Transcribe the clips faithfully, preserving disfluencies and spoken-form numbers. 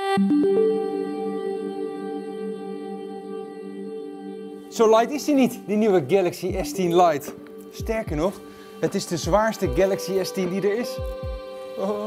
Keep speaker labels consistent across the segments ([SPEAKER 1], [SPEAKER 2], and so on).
[SPEAKER 1] Zo light is die niet, die nieuwe Galaxy S tien Lite. Sterker nog, het is de zwaarste Galaxy S tien die er is. Oh.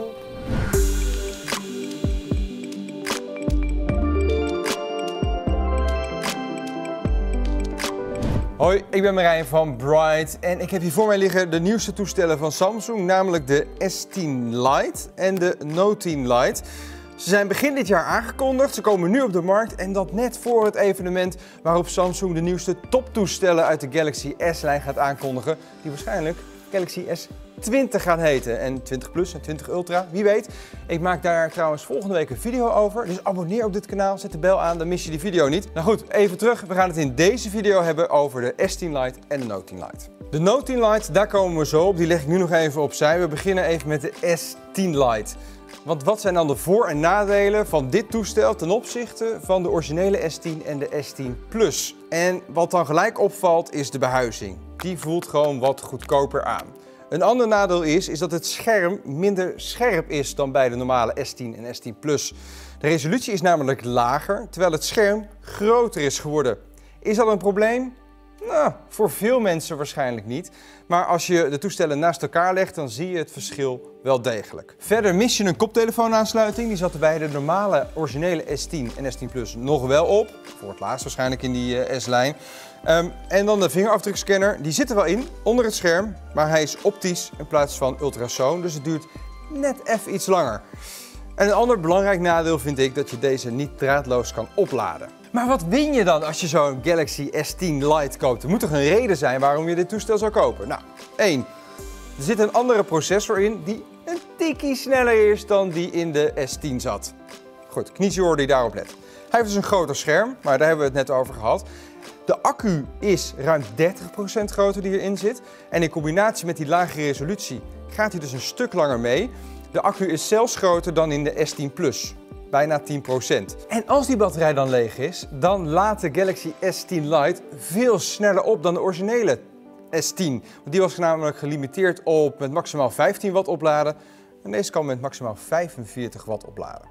[SPEAKER 1] Hoi, ik ben Marijn van Bright en ik heb hier voor mij liggen de nieuwste toestellen van Samsung, namelijk de S tien Lite en de Note tien Lite. Ze zijn begin dit jaar aangekondigd, ze komen nu op de markt en dat net voor het evenement waarop Samsung de nieuwste toptoestellen uit de Galaxy S-lijn gaat aankondigen, die waarschijnlijk Galaxy S twintig gaan heten. En twintig plus en twintig Ultra, wie weet. Ik maak daar trouwens volgende week een video over, dus abonneer op dit kanaal, zet de bel aan, dan mis je die video niet. Nou goed, even terug, we gaan het in deze video hebben over de S tien Lite en de Note tien Lite. De Note tien Lite, daar komen we zo op, die leg ik nu nog even opzij. We beginnen even met de S tien Lite. Want wat zijn dan de voor- en nadelen van dit toestel ten opzichte van de originele S tien en de S tien Plus? En wat dan gelijk opvalt is de behuizing. Die voelt gewoon wat goedkoper aan. Een ander nadeel is, is dat het scherm minder scherp is dan bij de normale S tien en S tien Plus. De resolutie is namelijk lager, terwijl het scherm groter is geworden. Is dat een probleem? Nou, voor veel mensen waarschijnlijk niet. Maar als je de toestellen naast elkaar legt, dan zie je het verschil wel degelijk. Verder mis je een koptelefoonaansluiting. Die zat er bij de normale originele S tien en S tien Plus nog wel op. Voor het laatst waarschijnlijk in die uh, S-lijn. Um, en dan de vingerafdrukscanner. Die zit er wel in, onder het scherm. Maar hij is optisch in plaats van ultrasoon. Dus het duurt net even iets langer. En een ander belangrijk nadeel vind ik dat je deze niet draadloos kan opladen. Maar wat win je dan als je zo'n Galaxy S tien Lite koopt? Er moet toch een reden zijn waarom je dit toestel zou kopen? Nou, één. Er zit een andere processor in die een tikkie sneller is dan die in de S tien zat. Goed, knietje hoor die daarop let. Hij heeft dus een groter scherm, maar daar hebben we het net over gehad. De accu is ruim dertig procent groter die erin zit. En in combinatie met die lagere resolutie gaat hij dus een stuk langer mee. De accu is zelfs groter dan in de S tien Plus. Bijna tien procent. En als die batterij dan leeg is, dan laat de Galaxy S tien Lite veel sneller op dan de originele S tien. Want die was namelijk gelimiteerd op met maximaal vijftien watt opladen. En deze kan met maximaal vijfenveertig watt opladen.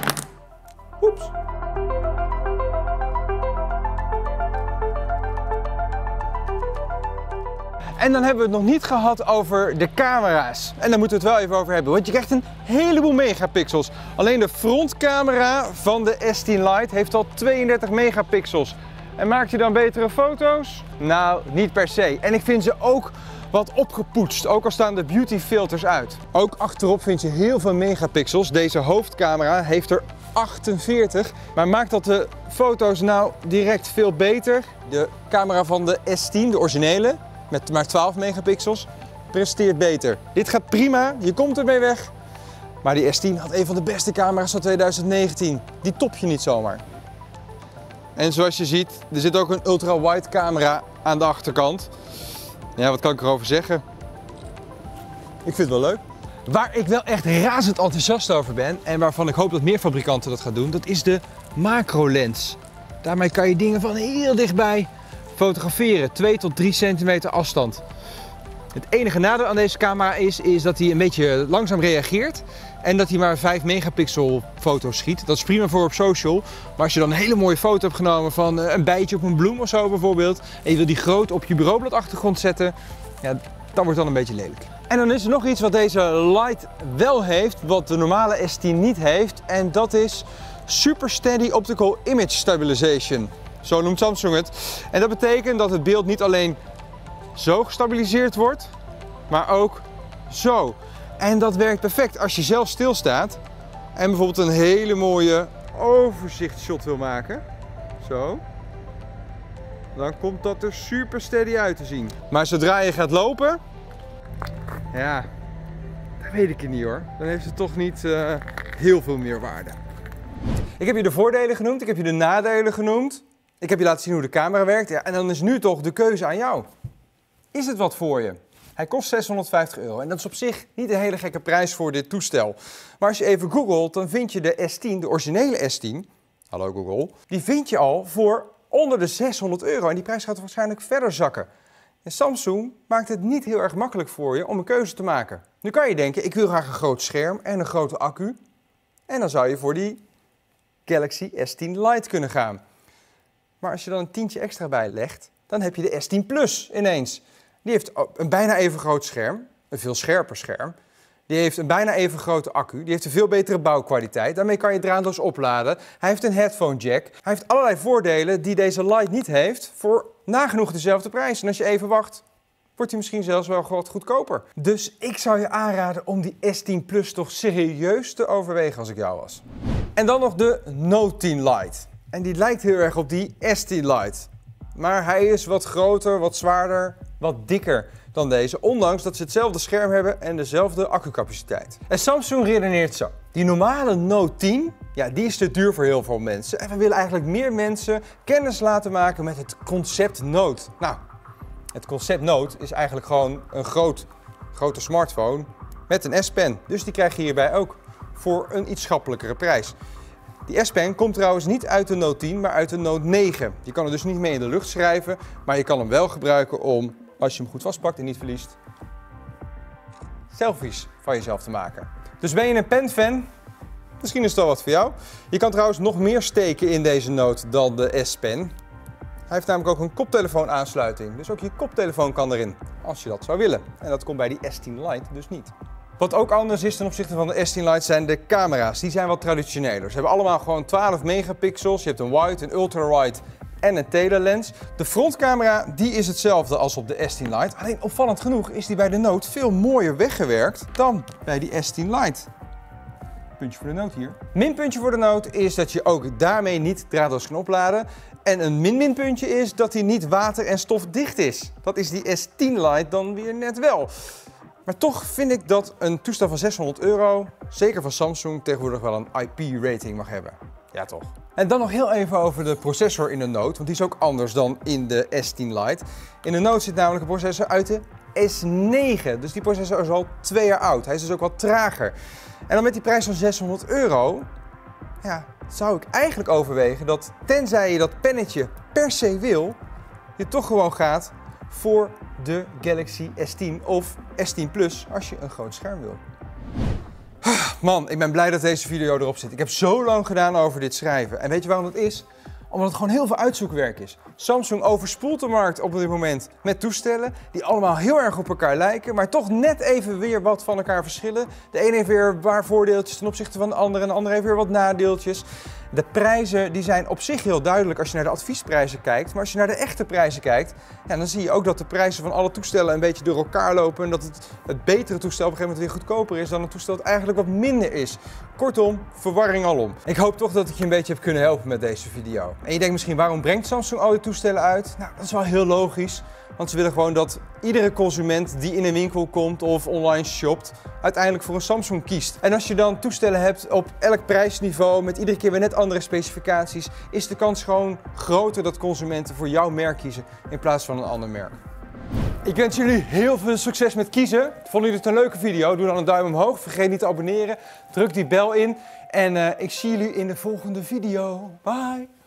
[SPEAKER 1] Oeps. En dan hebben we het nog niet gehad over de camera's. En daar moeten we het wel even over hebben, want je krijgt een heleboel megapixels. Alleen de frontcamera van de S tien Lite heeft al tweeëndertig megapixels. En maakt je dan betere foto's? Nou, niet per se. En ik vind ze ook wat opgepoetst, ook al staan de beauty filters uit. Ook achterop vind je heel veel megapixels. Deze hoofdcamera heeft er achtenveertig. Maar maakt dat de foto's nou direct veel beter? De camera van de S tien, de originele, met maar twaalf megapixels, presteert beter. Dit gaat prima, je komt ermee weg. Maar die S tien had een van de beste camera's van twintig negentien. Die top je niet zomaar. En zoals je ziet, er zit ook een ultra-wide camera aan de achterkant. Ja, wat kan ik erover zeggen? Ik vind het wel leuk. Waar ik wel echt razend enthousiast over ben en waarvan ik hoop dat meer fabrikanten dat gaan doen, dat is de macro-lens. Daarmee kan je dingen van heel dichtbij fotograferen, twee tot drie centimeter afstand. Het enige nadeel aan deze camera is, is dat hij een beetje langzaam reageert en dat hij maar vijf megapixel foto's schiet. Dat is prima voor op social, maar als je dan een hele mooie foto hebt genomen van een bijtje op een bloem of zo bijvoorbeeld en je wil die groot op je bureaubladachtergrond zetten, ja, dan wordt het dan een beetje lelijk. En dan is er nog iets wat deze Lite wel heeft, wat de normale S tien niet heeft, en dat is Super Steady Optical Image Stabilization. Zo noemt Samsung het. En dat betekent dat het beeld niet alleen zo gestabiliseerd wordt, maar ook zo. En dat werkt perfect als je zelf stilstaat en bijvoorbeeld een hele mooie overzichtsshot wil maken. Zo. Dan komt dat er super steady uit te zien. Maar zodra je gaat lopen, ja, dat weet ik het niet hoor. Dan heeft het toch niet uh, heel veel meer waarde. Ik heb je de voordelen genoemd, ik heb je de nadelen genoemd. Ik heb je laten zien hoe de camera werkt. Ja, en dan is nu toch de keuze aan jou. Is het wat voor je? Hij kost zeshonderdvijftig euro en dat is op zich niet een hele gekke prijs voor dit toestel. Maar als je even googelt, dan vind je de S tien, de originele S tien, hallo Google, die vind je al voor onder de zeshonderd euro. En die prijs gaat waarschijnlijk verder zakken. En Samsung maakt het niet heel erg makkelijk voor je om een keuze te maken. Nu kan je denken, ik wil graag een groot scherm en een grote accu. En dan zou je voor die Galaxy S tien Lite kunnen gaan. Maar als je dan een tientje extra bijlegt, dan heb je de S tien Plus ineens. Die heeft een bijna even groot scherm, een veel scherper scherm. Die heeft een bijna even grote accu, die heeft een veel betere bouwkwaliteit. Daarmee kan je draadloos opladen. Hij heeft een headphone jack. Hij heeft allerlei voordelen die deze Lite niet heeft voor nagenoeg dezelfde prijs. En als je even wacht, wordt hij misschien zelfs wel wat goedkoper. Dus ik zou je aanraden om die S tien Plus toch serieus te overwegen als ik jou was. En dan nog de Note tien Lite. En die lijkt heel erg op die S tien Lite. Maar hij is wat groter, wat zwaarder, wat dikker dan deze, ondanks dat ze hetzelfde scherm hebben en dezelfde accucapaciteit. En Samsung redeneert zo. Die normale Note tien, ja, die is te duur voor heel veel mensen. En we willen eigenlijk meer mensen kennis laten maken met het concept Note. Nou, het concept Note is eigenlijk gewoon een groot, grote smartphone met een S-Pen. Dus die krijg je hierbij ook voor een iets schappelijkere prijs. Die S-Pen komt trouwens niet uit de Note tien, maar uit de Note negen. Je kan er dus niet mee in de lucht schrijven, maar je kan hem wel gebruiken om, als je hem goed vastpakt en niet verliest, selfies van jezelf te maken. Dus ben je een pen-fan? Misschien is het wel wat voor jou. Je kan trouwens nog meer steken in deze Note dan de S-Pen. Hij heeft namelijk ook een koptelefoon aansluiting, dus ook je koptelefoon kan erin, als je dat zou willen. En dat komt bij die S tien Lite dus niet. Wat ook anders is ten opzichte van de S tien Lite zijn de camera's. Die zijn wat traditioneler. Ze hebben allemaal gewoon twaalf megapixels. Je hebt een wide, een ultra-wide en een telelens. De frontcamera die is hetzelfde als op de S tien Lite. Alleen opvallend genoeg is die bij de Note veel mooier weggewerkt dan bij die S tien Lite. Puntje voor de Note hier. Minpuntje voor de Note is dat je ook daarmee niet draadloos kan opladen. En een min-minpuntje is dat hij niet water- en stofdicht is. Dat is die S tien Lite dan weer net wel. Maar toch vind ik dat een toestel van zeshonderd euro, zeker van Samsung, tegenwoordig wel een I P-rating mag hebben. Ja toch. En dan nog heel even over de processor in de Note, want die is ook anders dan in de S tien Lite. In de Note zit namelijk een processor uit de S negen, dus die processor is al twee jaar oud. Hij is dus ook wat trager. En dan met die prijs van zeshonderd euro, ja, zou ik eigenlijk overwegen dat, tenzij je dat pennetje per se wil, je toch gewoon gaat voor de Galaxy S tien of S tien Plus als je een groot scherm wil. Man, ik ben blij dat deze video erop zit. Ik heb zo lang gedaan over dit schrijven. En weet je waarom dat is? Omdat het gewoon heel veel uitzoekwerk is. Samsung overspoelt de markt op dit moment met toestellen die allemaal heel erg op elkaar lijken, maar toch net even weer wat van elkaar verschillen. De ene heeft weer een paar voordeeltjes ten opzichte van de andere en de andere heeft weer wat nadeeltjes. De prijzen die zijn op zich heel duidelijk als je naar de adviesprijzen kijkt, maar als je naar de echte prijzen kijkt, ja, dan zie je ook dat de prijzen van alle toestellen een beetje door elkaar lopen en dat het, het betere toestel op een gegeven moment weer goedkoper is dan een toestel dat eigenlijk wat minder is. Kortom, verwarring alom. Ik hoop toch dat ik je een beetje heb kunnen helpen met deze video. En je denkt misschien, waarom brengt Samsung al die toestellen uit? Nou, dat is wel heel logisch. Want ze willen gewoon dat iedere consument die in een winkel komt of online shopt, uiteindelijk voor een Samsung kiest. En als je dan toestellen hebt op elk prijsniveau, met iedere keer weer net andere specificaties, is de kans gewoon groter dat consumenten voor jouw merk kiezen in plaats van een ander merk. Ik wens jullie heel veel succes met kiezen. Vonden jullie het een leuke video? Doe dan een duim omhoog. Vergeet niet te abonneren. Druk die bel in. En uh, ik zie jullie in de volgende video. Bye!